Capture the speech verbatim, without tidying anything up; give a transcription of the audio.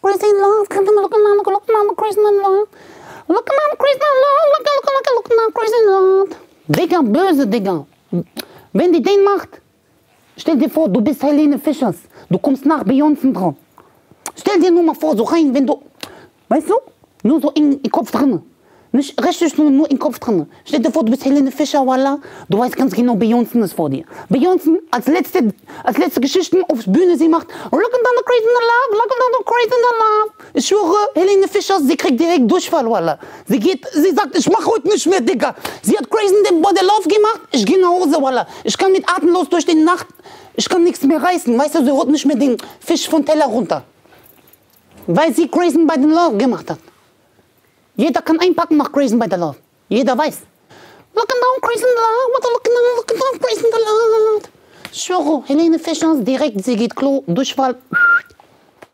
crazy in love. Come on, look at mama, look at mama, crazy in love. Look at mama, crazy in love. Look, look, look, look, look, crazy in love. Digga, böse, Digga. Wenn die den macht, stell dir vor, du bist Helene Fischers. Du kommst nach Beyoncé drauf. Stell dir nur mal vor, so rein, wenn du, weißt du, nur so in den Kopf drin. Nicht richtig, nur, nur im Kopf drin. Stell dir vor, du bist Helene Fischer, Wallah. Du weißt ganz genau, Beyoncé ist vor dir. Beyoncé als letzte, als letzte Geschichten auf Bühne, sie macht Look at the crazy in the love, look at the crazy in the love. Ich schwöre, Helene Fischer, sie kriegt direkt Durchfall, Wallah. Sie geht, sie sagt, ich mach heute nicht mehr, Digga. Sie hat crazy in the body love gemacht, ich gehe nach Hause, Wallah. Ich kann mit atemlos durch die Nacht, ich kann nichts mehr reißen. Weißt du, sie holt nicht mehr den Fisch vom Teller runter. Weil sie crazy by the love gemacht hat. Jeder kann einpacken nach Crazy by the Love. Jeder weiß. Look down, crazy in the love. Look down, look down, crazy in the love. Ich schwöre, Helene Fischer direkt, sie geht Klo, Durchfall.